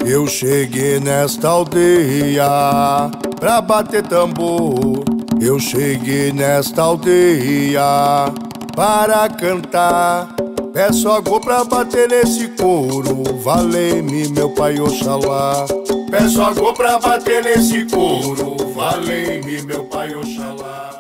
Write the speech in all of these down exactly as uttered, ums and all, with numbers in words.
Eu cheguei nesta aldeia pra bater tambor. Eu cheguei nesta aldeia para cantar. Peço agora pra bater nesse couro, valei-me meu pai Oxalá. Peço agora pra bater nesse couro, valei-me meu pai Oxalá.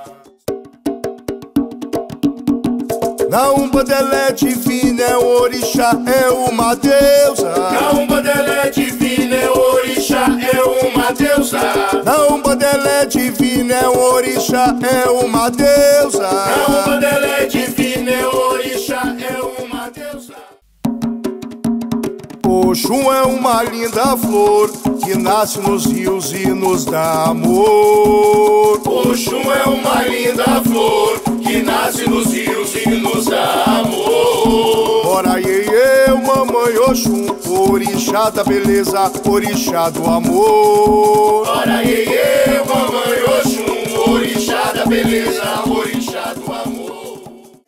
Na Umbanda ela é divina, é um orixá, é uma deusa. Na Umbanda ela é divina, é um orixá, é uma deusa. Na Umbanda ela é divina, é um orixá, é uma deusa. Na Umbanda ela é divina, é um orixá, é uma deusa. Oxum é uma linda flor que nasce nos rios e nos dá amor. Oxum é uma linda flor que nasce nos rios e nos dá amor. Ora iê, iê, mamãe Oxum, orixá da beleza, orixá do amor. Ora iê, iê, mamãe Oxum, orixá da beleza, orixá do amor.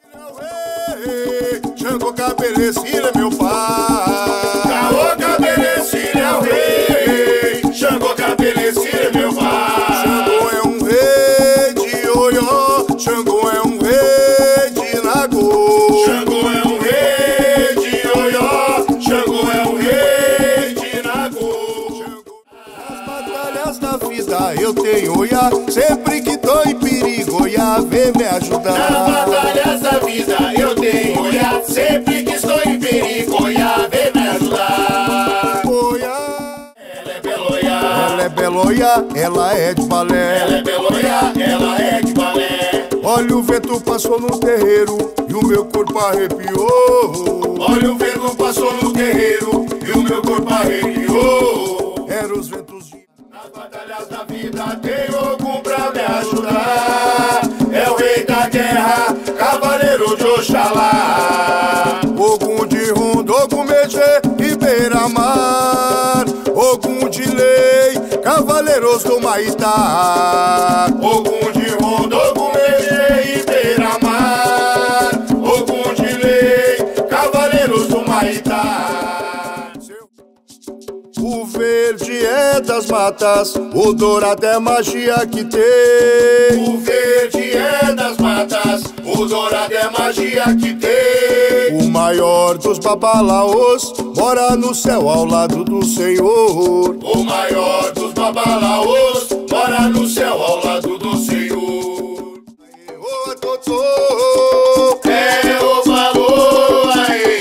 Xangô Cabelecilha, meu pai. Caô Cabelecilha é o rei, Xangô Cabelecilha é meu pai. Xangô é um rei de Oió, Xangô é um rei de Nagô. Xangô é um rei de Oió, Xangô é um rei de Nagô. Nas batalhas da vida eu tenho Oiá, sempre que tô em perigo Oiá vem me ajudar. Nas batalhas da vida eu tenho Oiá, sempre que estou em perigo Oiá vem me ajudar. Oiá, ela é bela Oiá, ela é bela Oiá, ela é de balé. ela é bela Oiá, ela é de balé. Olha o vento passou no terreiro e o meu corpo arrepiou. Olha o vento passou no terreiro e o meu corpo arrepiou. Eram os ventos de... Nas batalhas da vida tem Ogum pra me ajudar. É o rei da guerra, cavaleiro de Oxalá. Ogum de Rondo, Ogum Mexê e Beira-Mar. Ogum de Lei, cavaleiros do Maitá. Ogum de Rondo, Ogum Mexê e Beira-Mar. Ogum de Lei, cavaleiros do Maitá. O verde é das matas, o dourado é magia que tem. O verde é das matas, o dourado é magia que tem. O maior dos babalaôs mora no céu ao lado do Senhor. O maior dos babalaôs mora no céu ao lado do Senhor. Ô, doutor, É o valor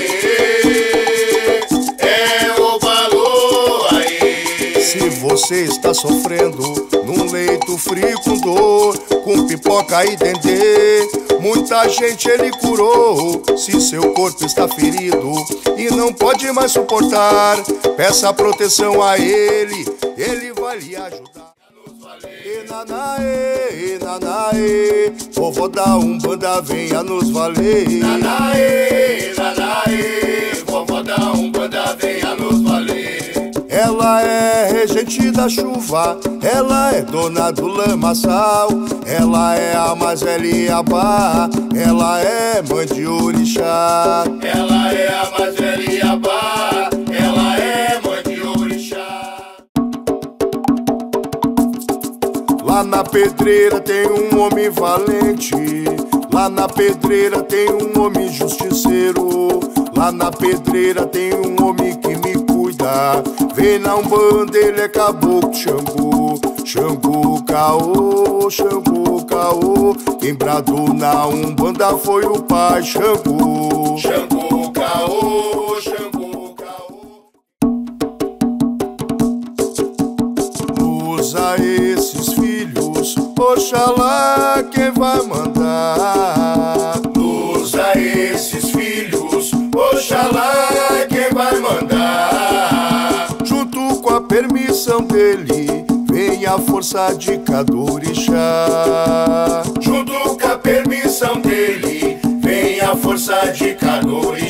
aí, é o valor aí. se você está sofrendo num leito frio com dor, com pipoca e dendê, muita gente ele curou. Se seu corpo está ferido e não pode mais suportar, peça proteção a ele, ele vai lhe ajudar. E nanaê, e nanaê, vovó da Umbanda venha nos valer. Nanaê, nanaê, vovó da Umbanda venha nos valer. Ela é regente da chuva, ela é dona do lamaçal, ela é a mais velha Iabá, ela é mãe de orixá. Ela é a mais velha Iabá, ela é mãe de orixá. Lá na pedreira tem um homem valente, lá na pedreira tem um homem justiceiro, lá na pedreira tem um homem que me cuida. Vem na Umbanda, ele é caboclo Xangô, Xangô caô, Xangô caô. Quem bradou na Umbanda foi o pai Xangô. Xangô caô, Xangô caô. Usa esses filhos, Oxalá quem vai mandar. Usa esses filhos, Oxalá quem vai mandar. Junto com a permissão dele, vem a força de cada orixá. Junto com a permissão dele, vem a força de cada orixá.